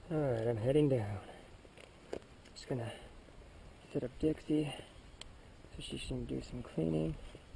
Alright, I'm heading down. Just gonna set up Dixie so she can do some cleaning.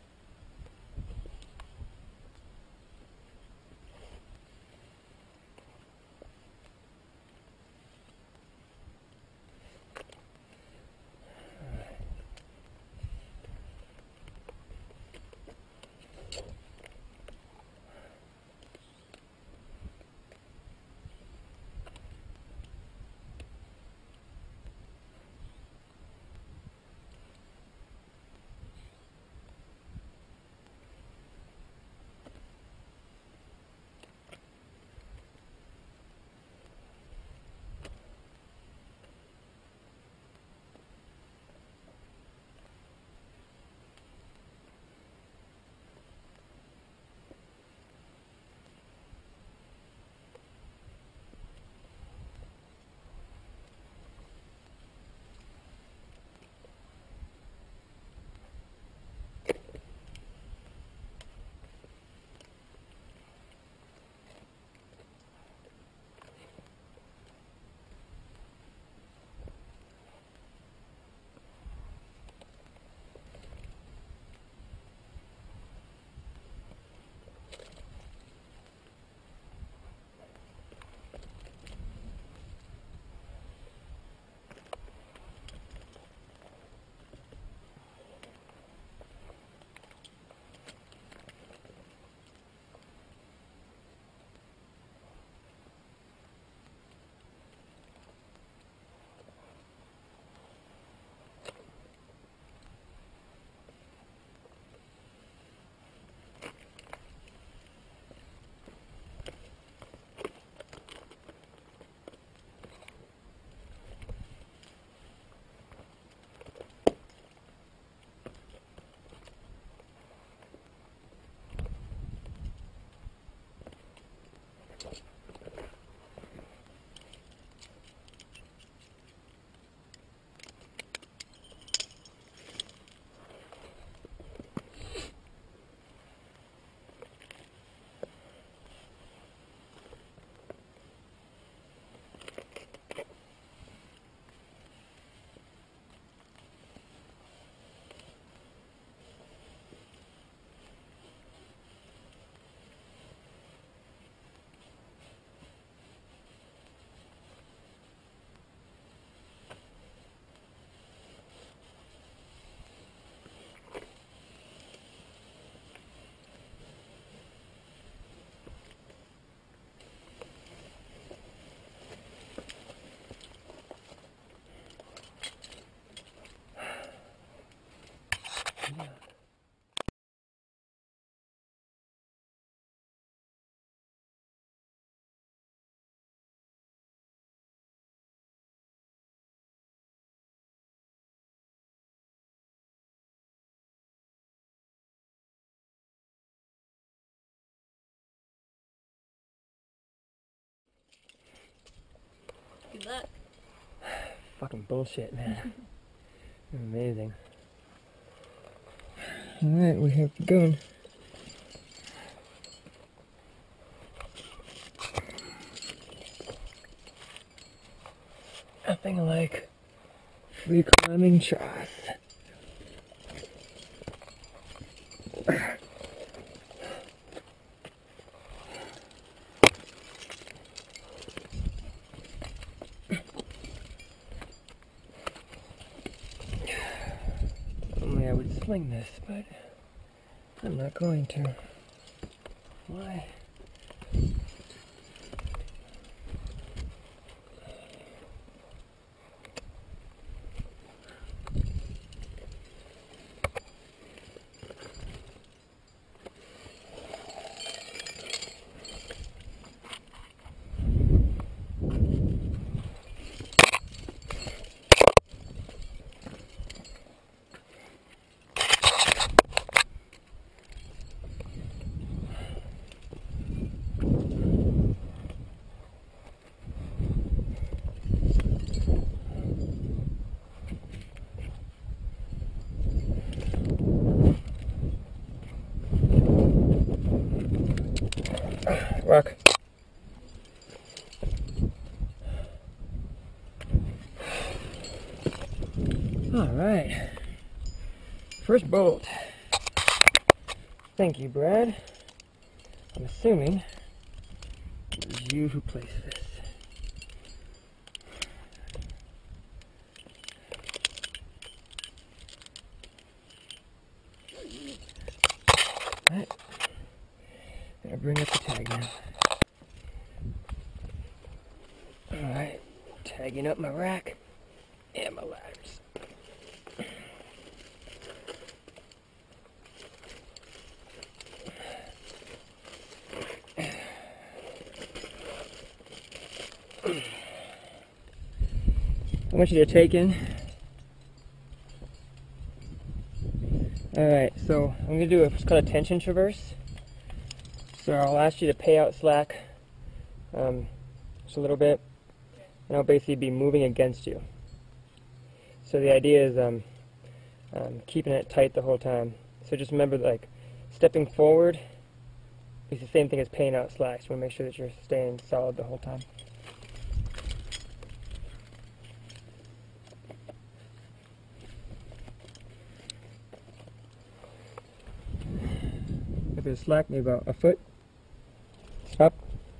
Good luck. Fucking bullshit, man. Amazing. Alright, we have begun. Nothing like free climbing shots. Only I would sling this, but I'm not going to. Why? Rock. Alright. First bolt. Thank you, Brad. I'm assuming it was you who placed this. Alright. Gonna bring up the tag now. Alright. Tagging up my rack and my ladders. I want you to take in. Alright, so I'm going to do what's called a tension traverse. So I'll ask you to pay out slack just a little bit, and I'll basically be moving against you. So the idea is keeping it tight the whole time. So just remember, like, stepping forward is the same thing as paying out slack. So you want to make sure that you're staying solid the whole time. A bit of slack, maybe about a foot. Up.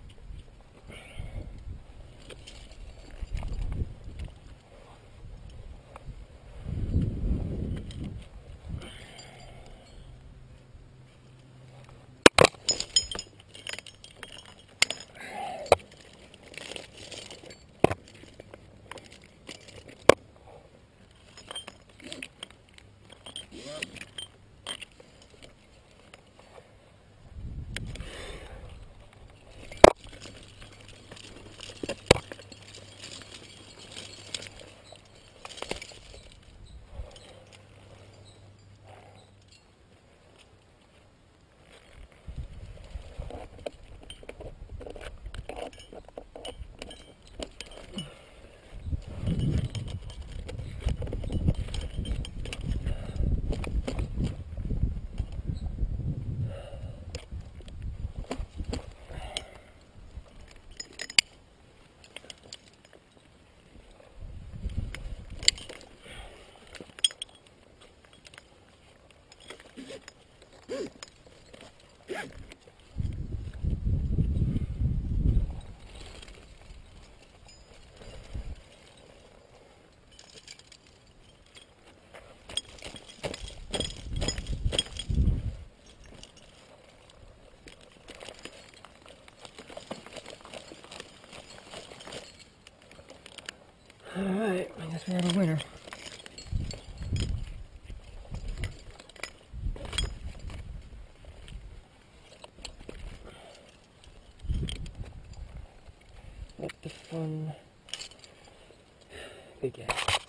Alright, I guess we have a winner. Let the fun begin.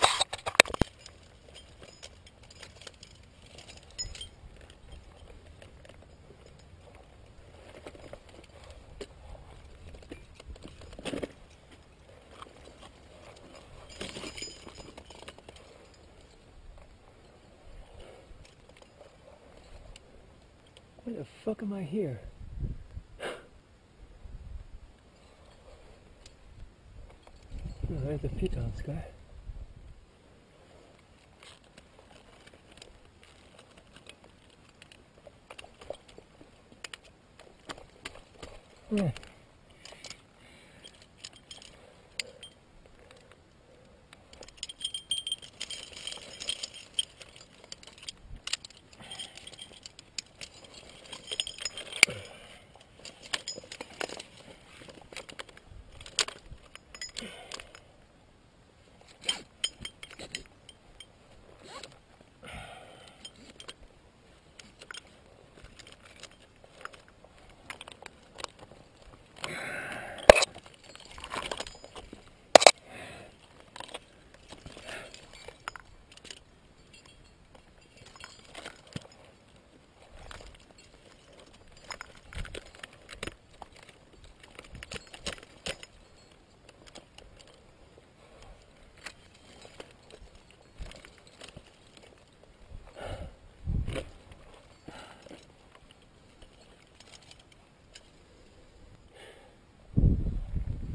Why the fuck am I here? Oh, there's the piton sky. Yeah.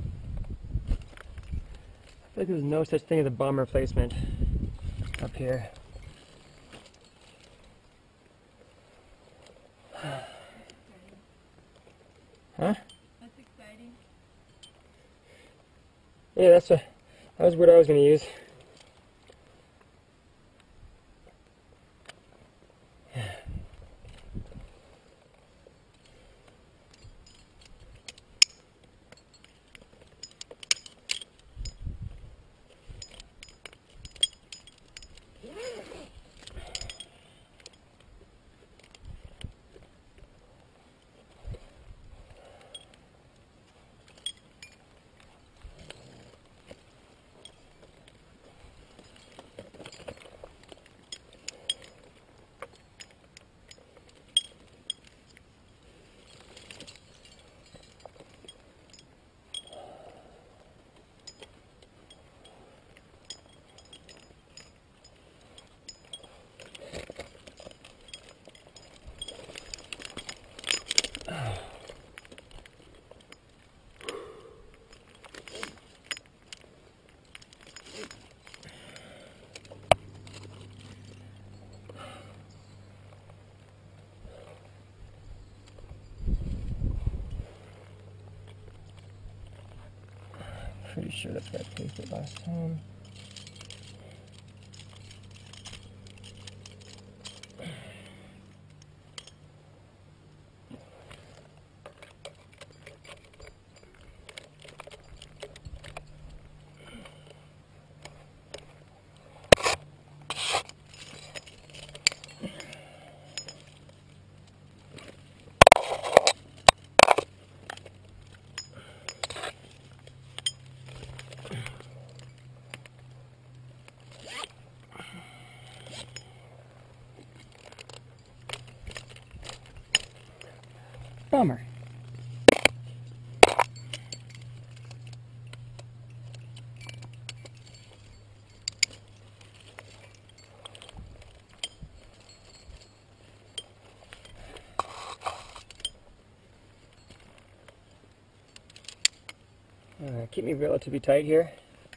I feel like there's no such thing as a bomb replacement up here. Huh? That's exciting. Yeah, that was what I was going to use. Pretty sure that's where I placed it last time. Bummer. Keep me relatively tight here.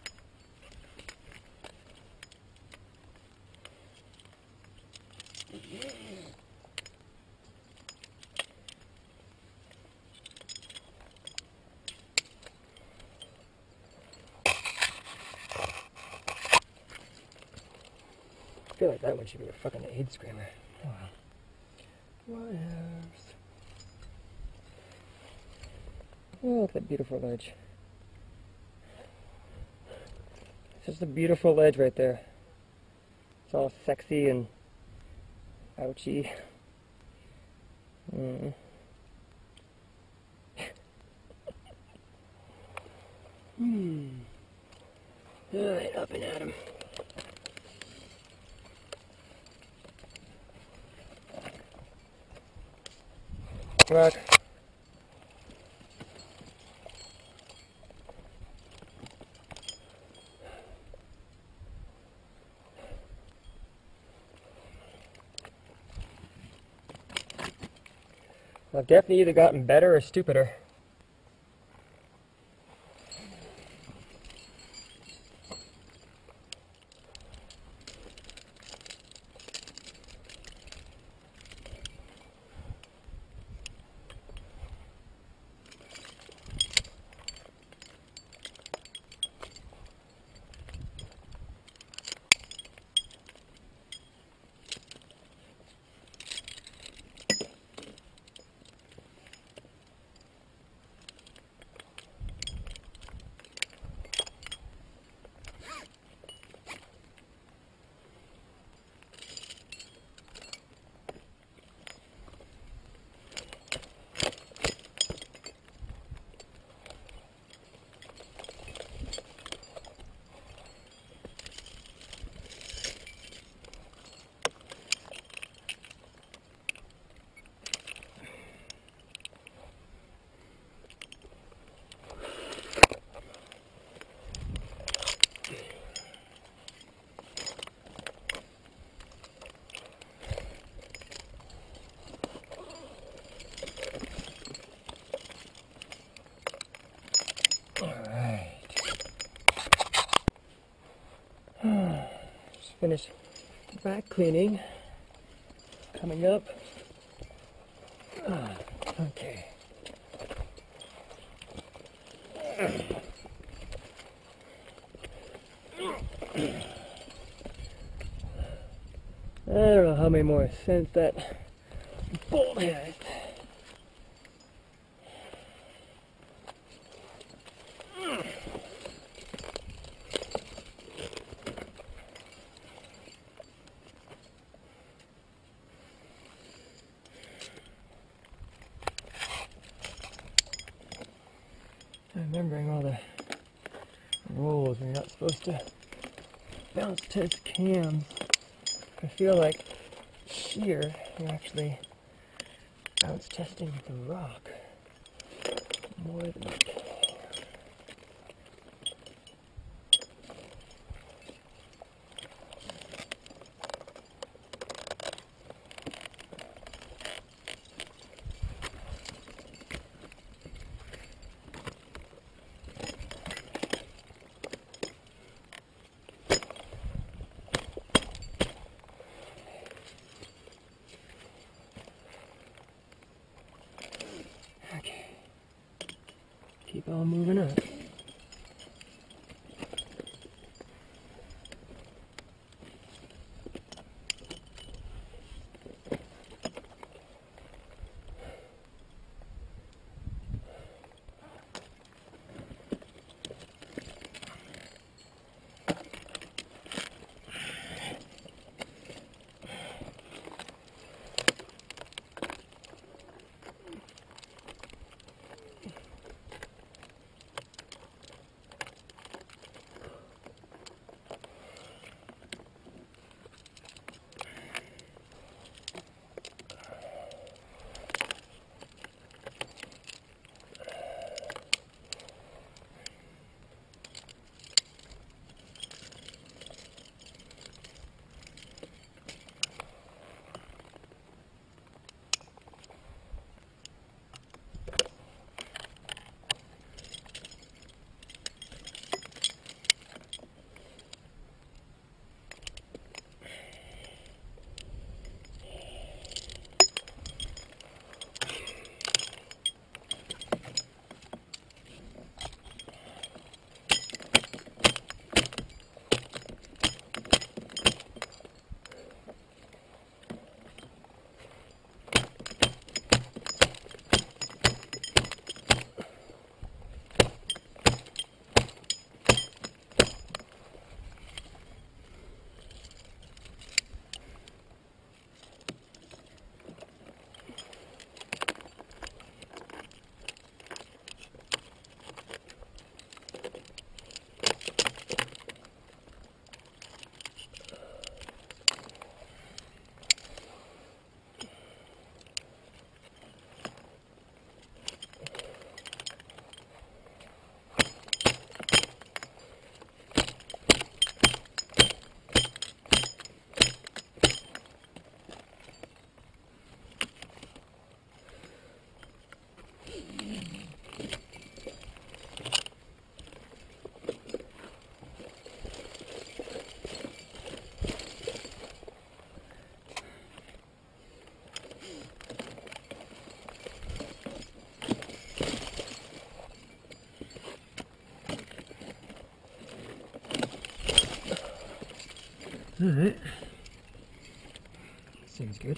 I feel like that one should be a fucking aid screamer. Oh well. What else? Oh, look at that beautiful ledge. It's just a beautiful ledge right there. It's all sexy and ouchy. Alright, up and at him. Rock. I've definitely either gotten better or stupider. Just finished back cleaning. Coming up. Okay. I don't know how many more cents that bolt has. Remembering all the rules, you're not supposed to bounce test cams. I feel like here you're actually bounce testing the rock more than the cam. Okay. Keep on moving up. Alright. Seems good.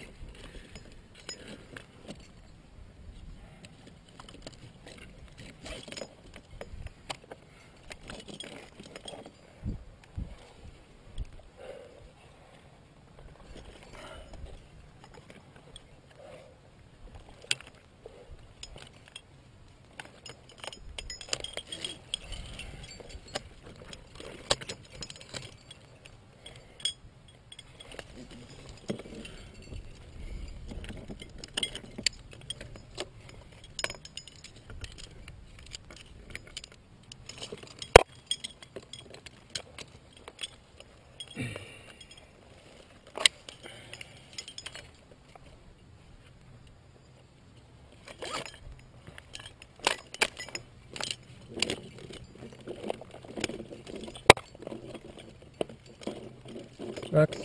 Rocks.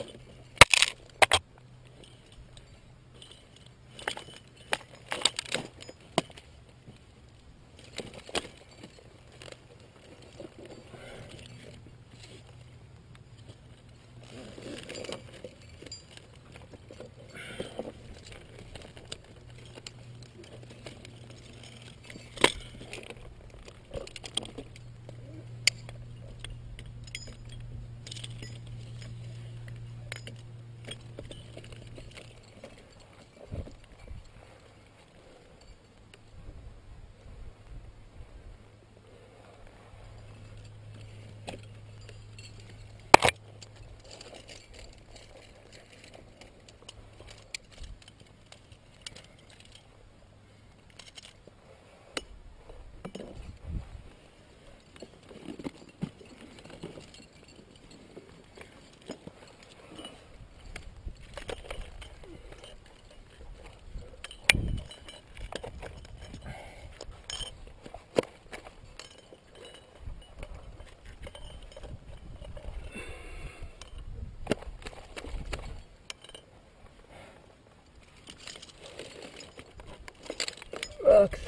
Sucks.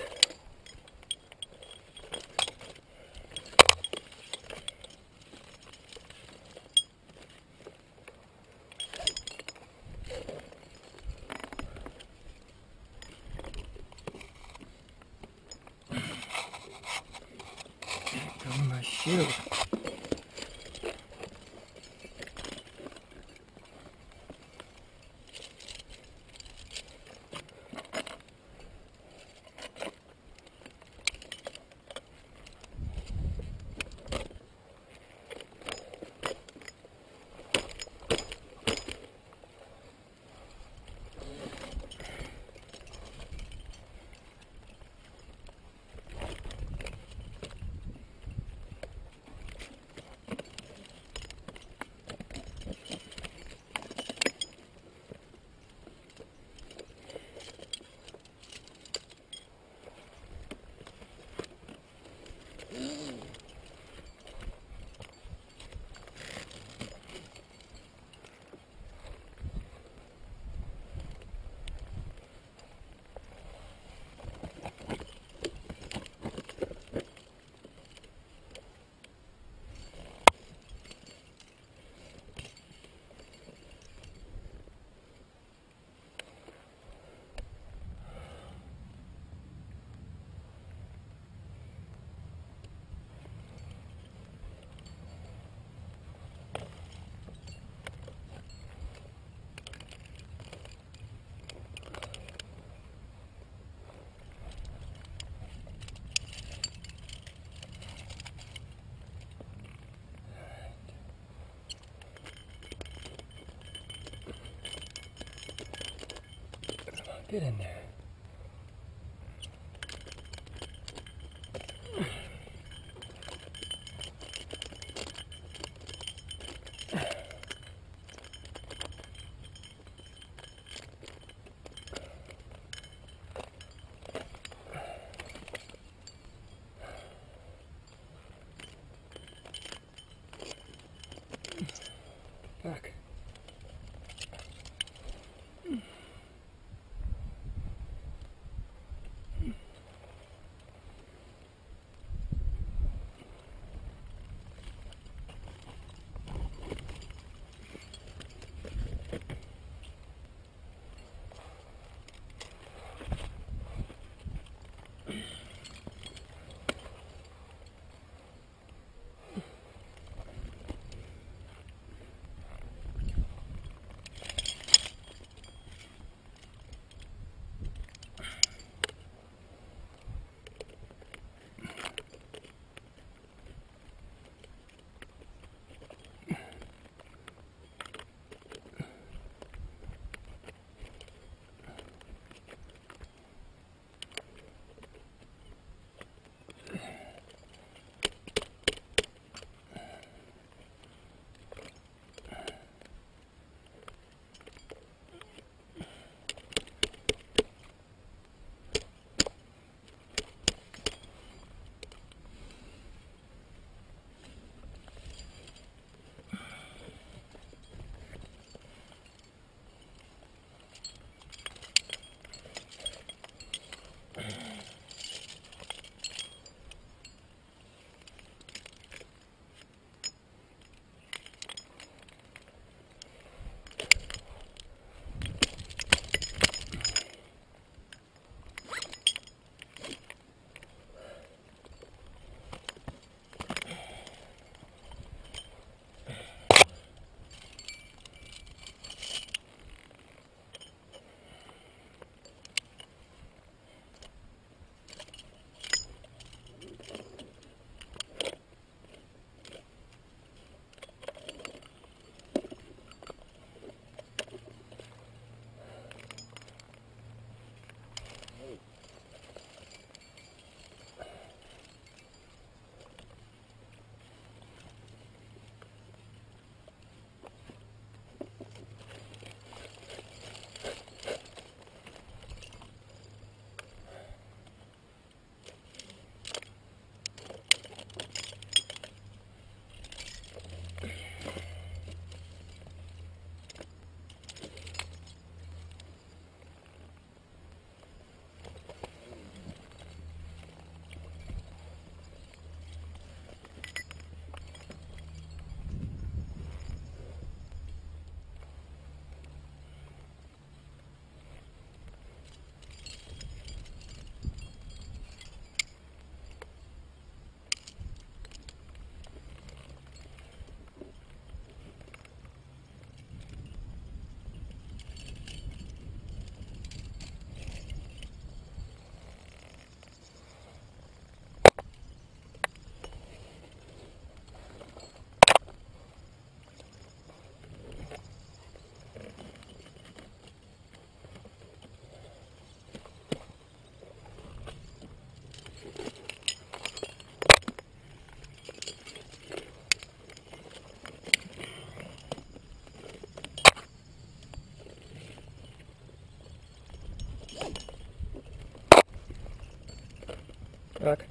Oh, my shoe. Get in there. Fuck. Rock.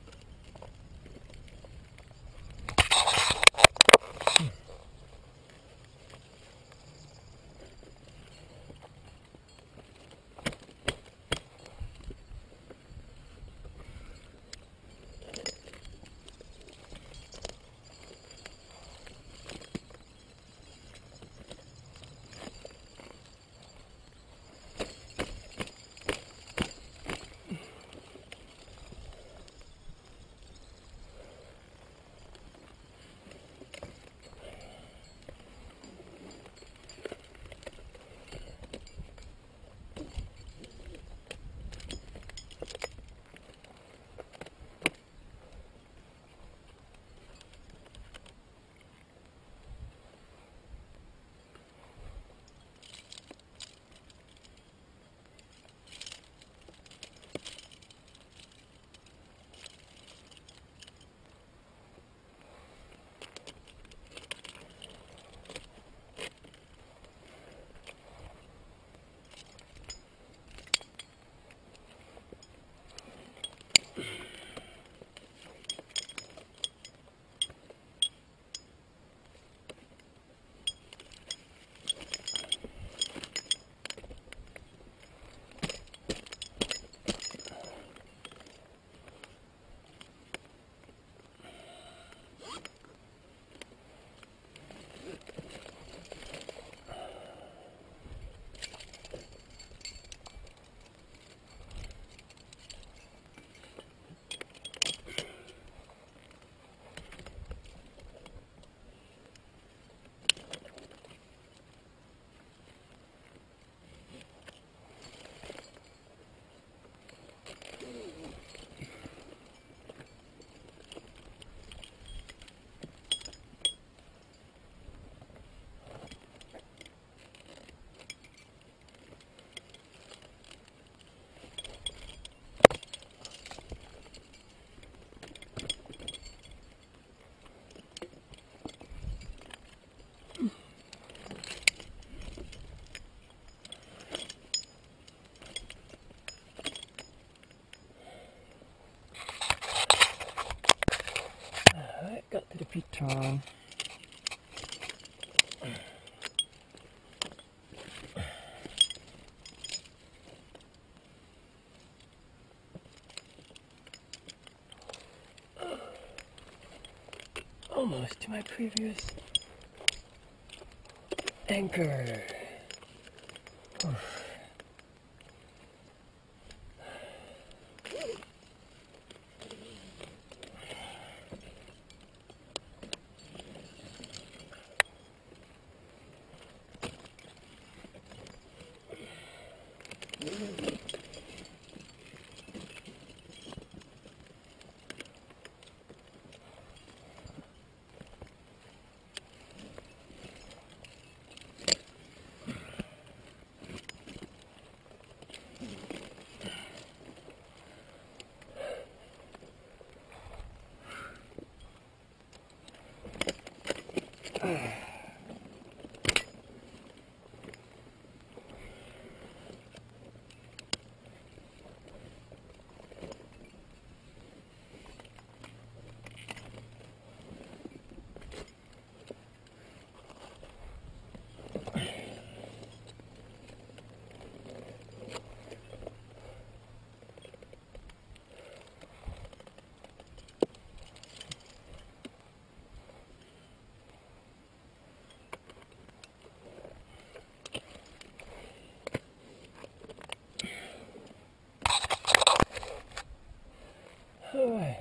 Alright, got to the piton. Almost to my previous anchor. Oof. Alright.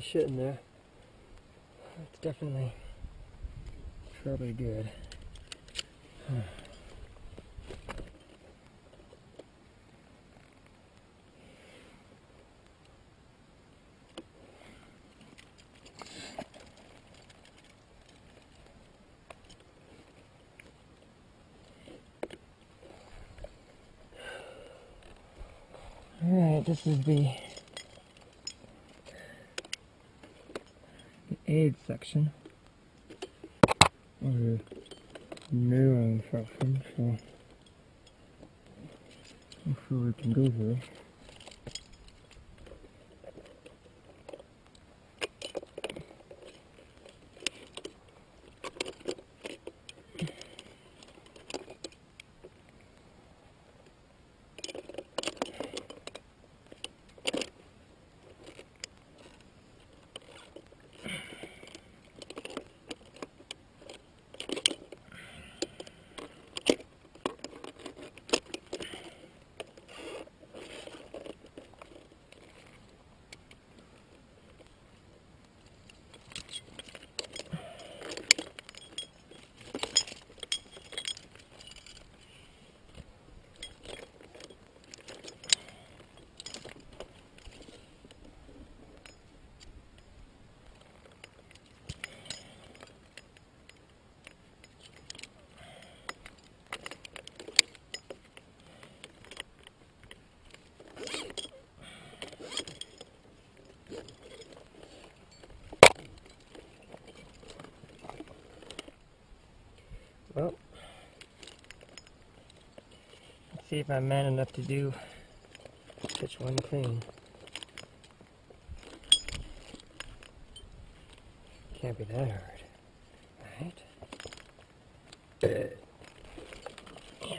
of shit in there. It's definitely probably good. Alright, this is the aid section of the neuron section, so I'm sure we can go here. Well, let's see if I'm man enough to do such one clean. Can't be that hard, right? Ew.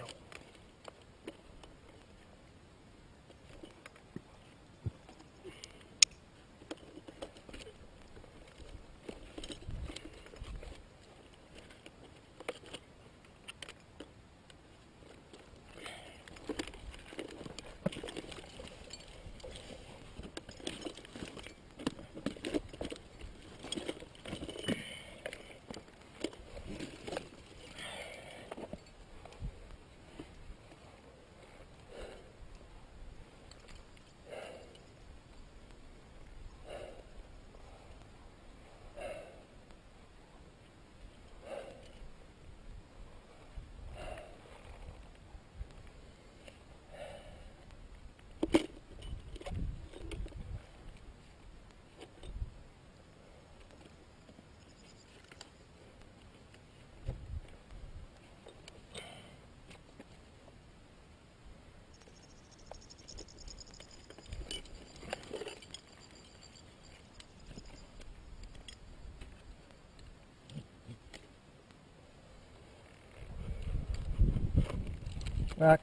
Rock.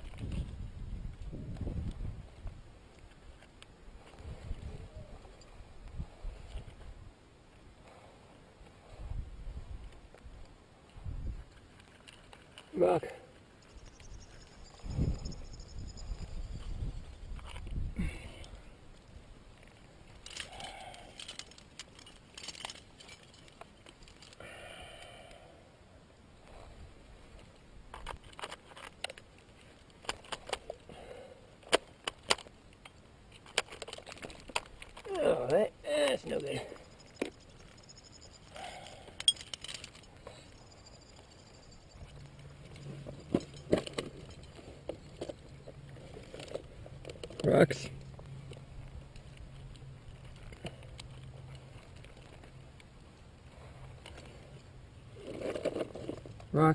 Rock. Oh, that's no good. Rocks. Rock.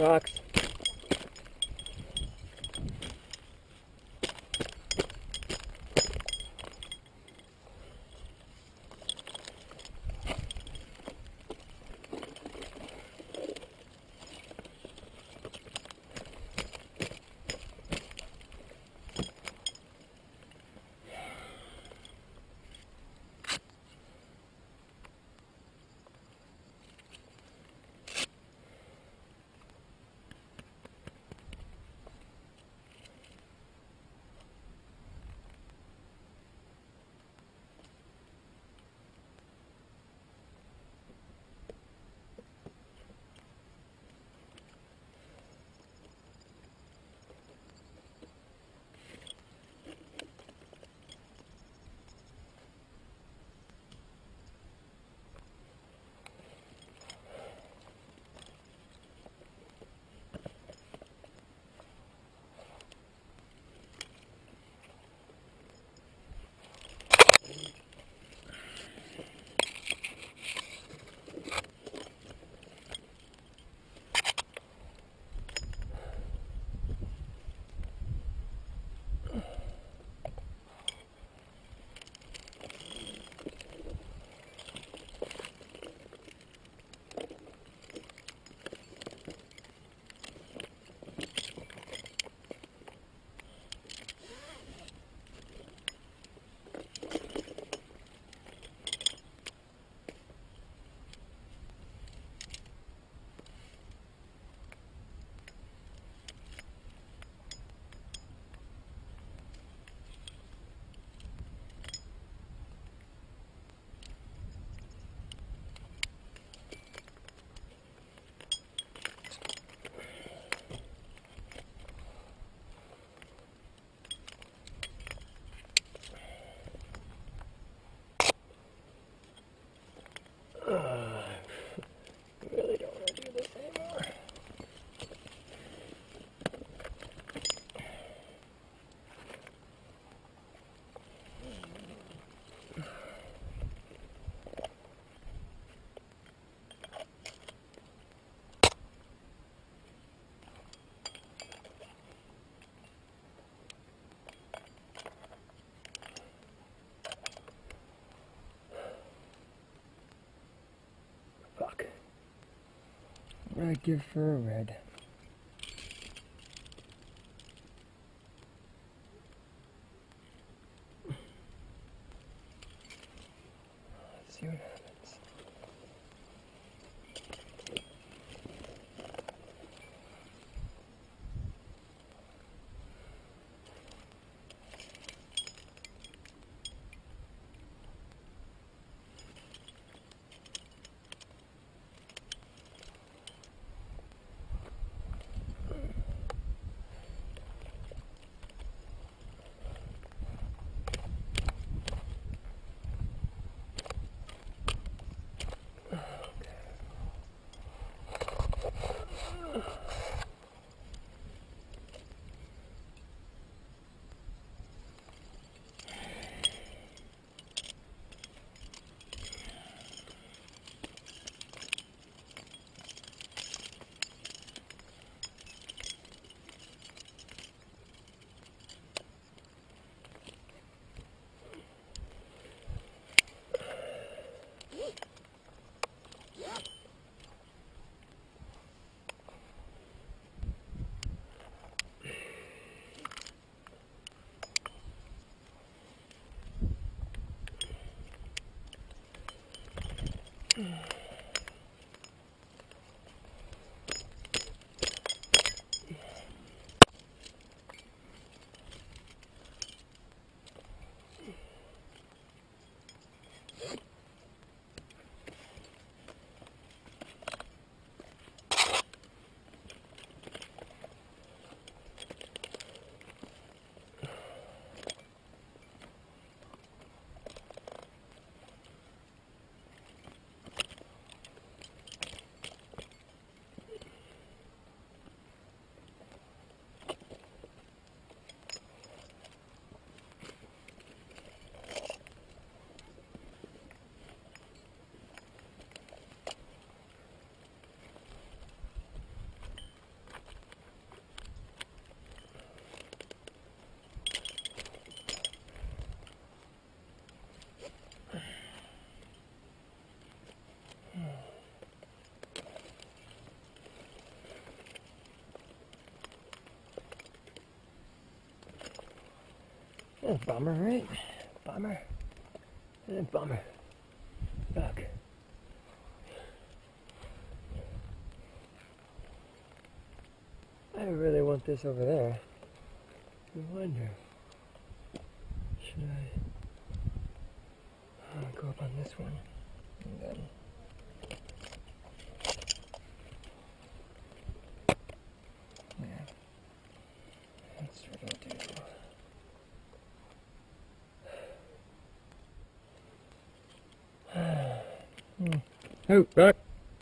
Rocks. Really don't want to do this anymore. Fuck. What would I give for a red? Let's see what happens. Bummer, right? Bummer. And bummer. Look. I really want this over there. I wonder. Should I go up on this one? And then. Yeah. That's what I'll do. Oh, back.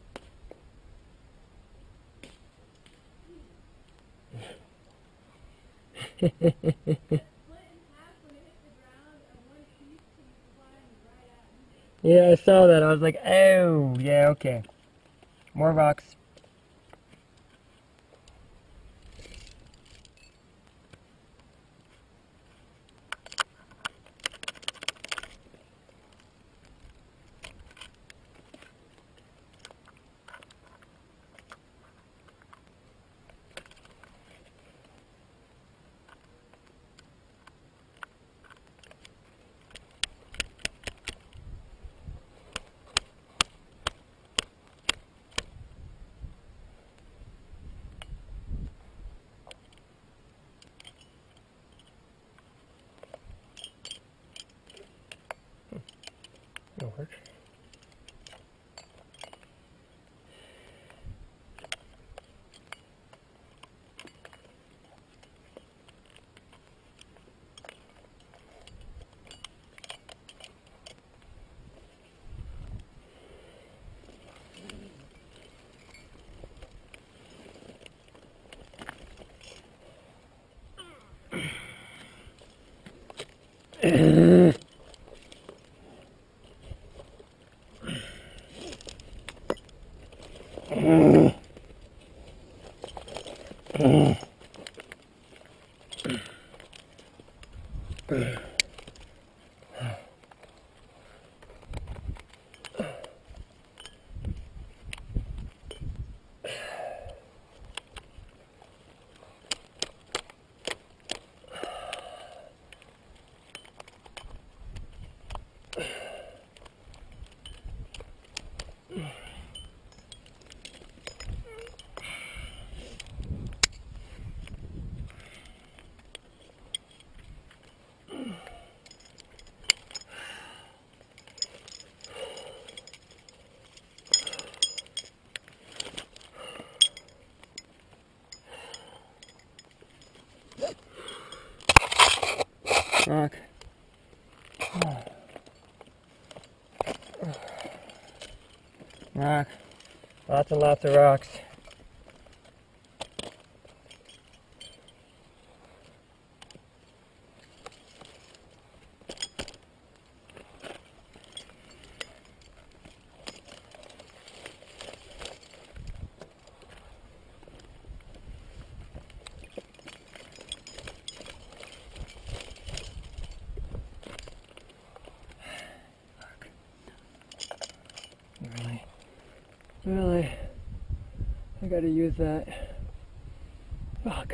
Yeah, I saw that. I was like, oh, yeah, okay. More rocks. That'll work. Rock. Rock. Lots and lots of rocks. Really, I gotta use that rock.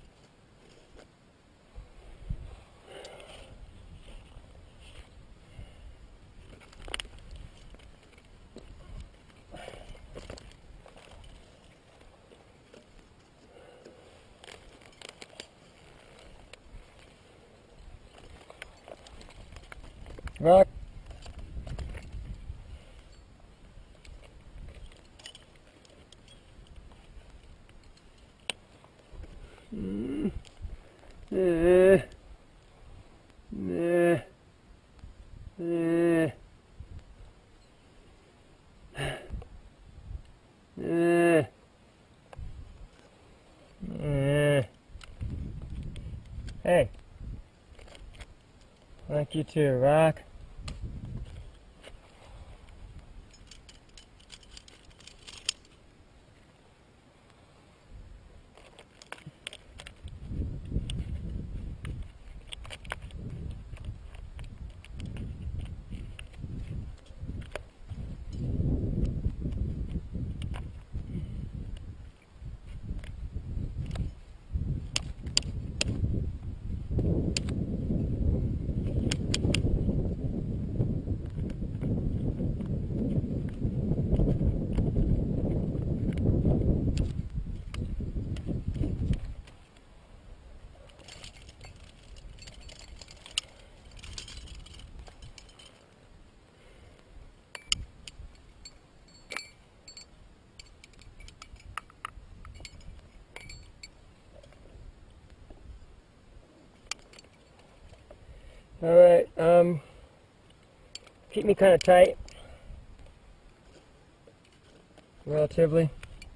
Rock. Eh. Eh. Eh. Eh. Eh. Hey. Like you too, Rock. Alright, keep me kind of tight. Relatively.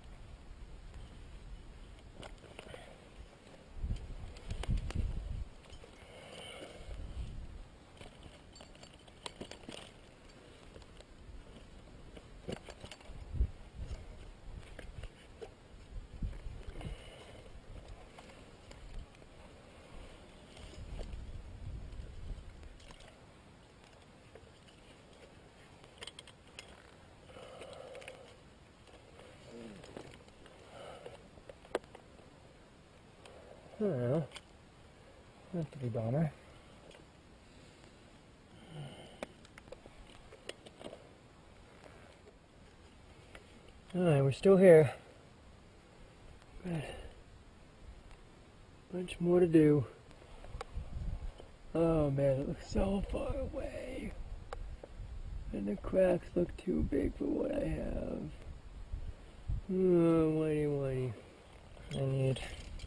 I don't know. That's a big bomber. Alright, we're still here. Got a bunch more to do. Oh man, it looks so far away. And the cracks look too big for what I have. Oh, whitey whitey. I need...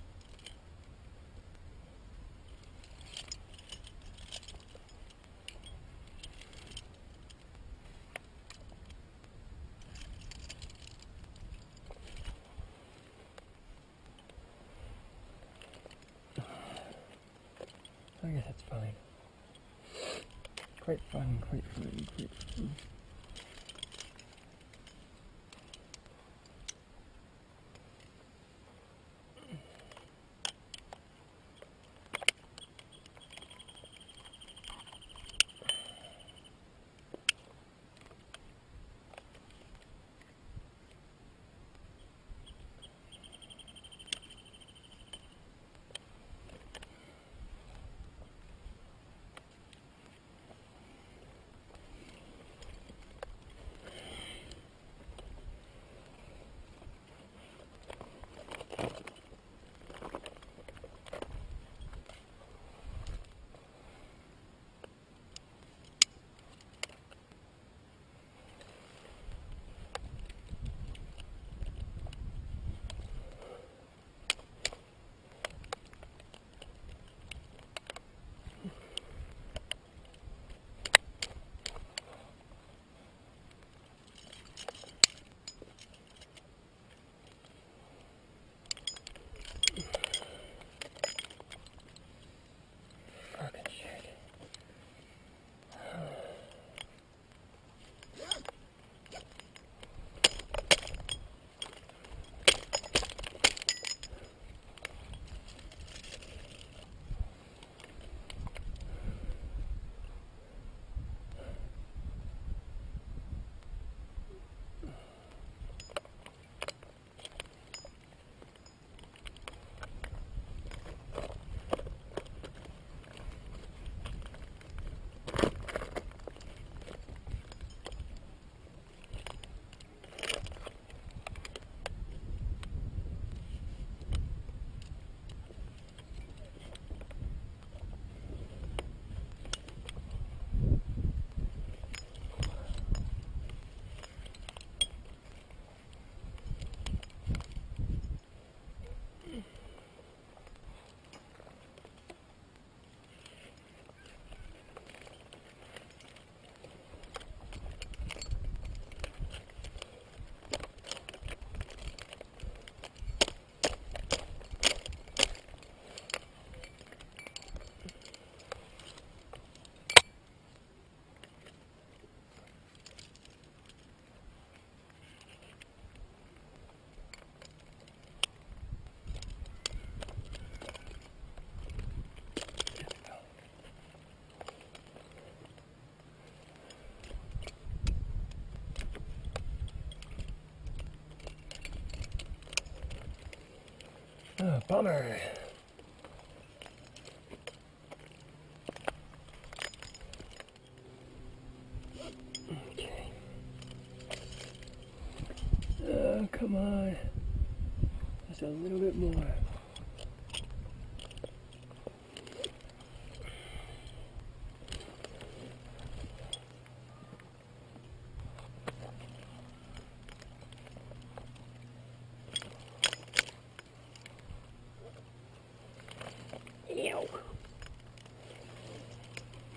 I guess that's fine. Quite fun, quite fun, quite fun. Oh, bummer. Okay. Oh, come on. Just a little bit more. Ew.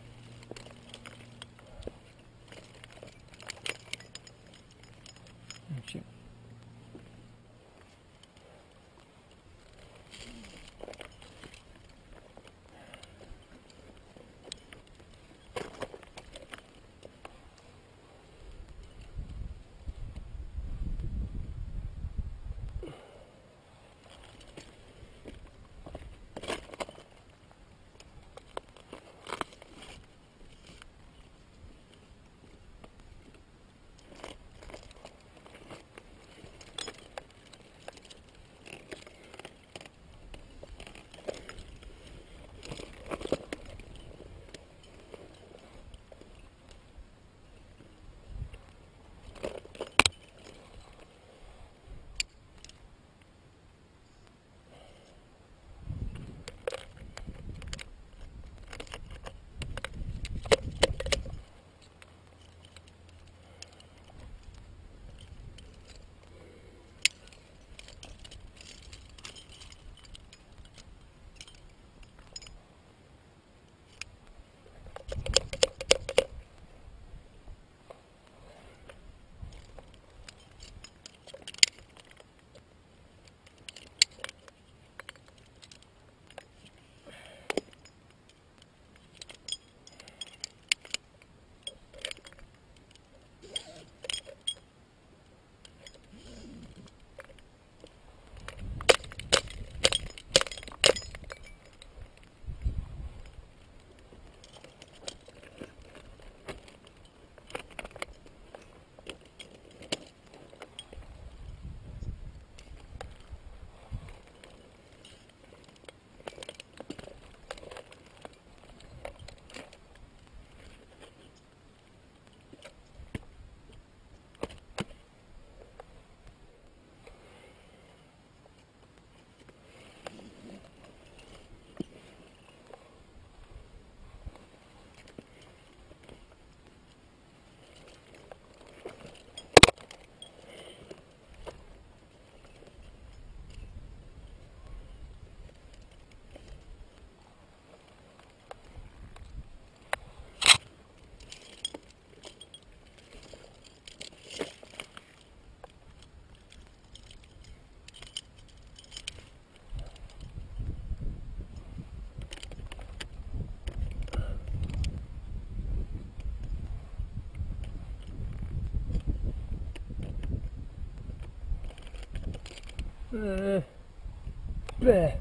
Bleh.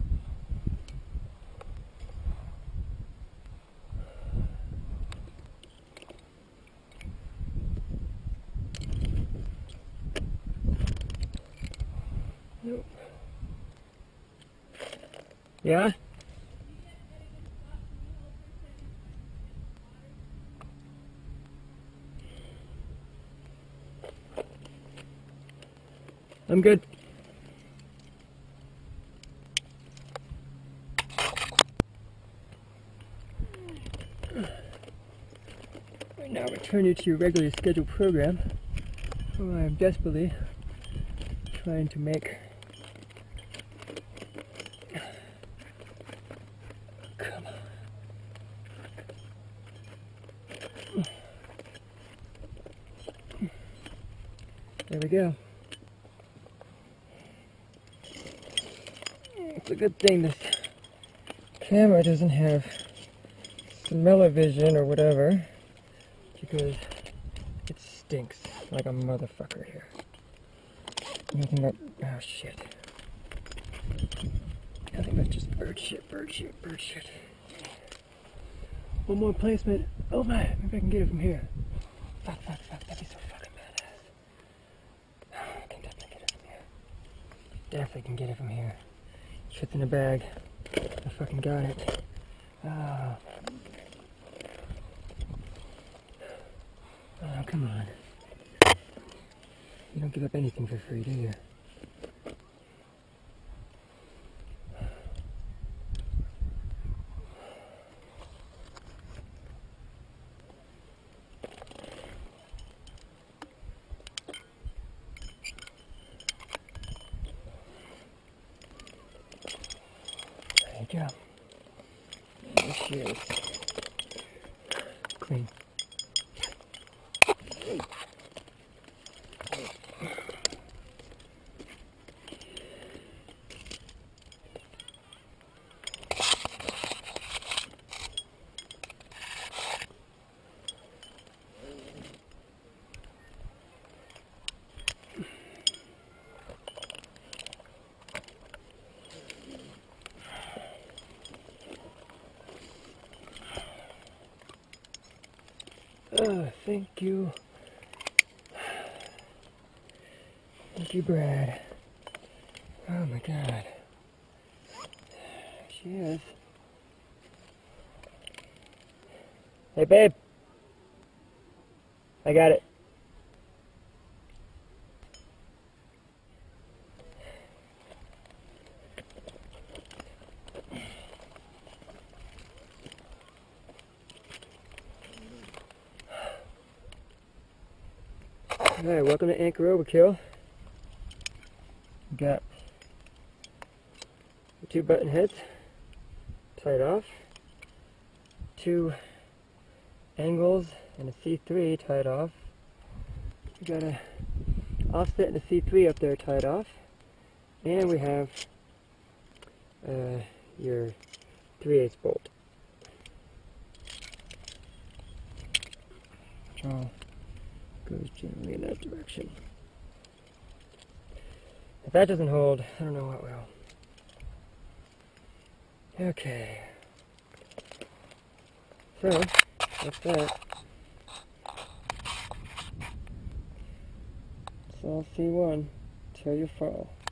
Nope. Yeah? I'm good. Right now, return you to your regularly scheduled program, where I am desperately trying to make. Come on. There we go. It's a good thing this camera doesn't have smell-o-vision or whatever, because it stinks like a motherfucker here. Nothing but, oh shit. Nothing but just bird shit, bird shit, bird shit. One more placement. Oh my, maybe I can get it from here. Fuck, fuck, fuck, that'd be so fucking badass. I can definitely get it from here. Definitely can get it from here. Fits in a bag. I fucking got it. Oh. Oh, come on. You don't give up anything for free, do you? There you go. There she is. Clean. Oh, thank you. Thank you, Brad. Oh my god. There she is. Hey, babe. I got it. Alright, welcome to Anchor Overkill. Got the 2 button heads tied off, 2 angles and a C3 tied off. We got a offset and a C3 up there tied off, and we have your 3/8 bolt. Which all goes generally in that direction. If that doesn't hold, I don't know what will. Okay. So, that's that. It's all C1 till you fall.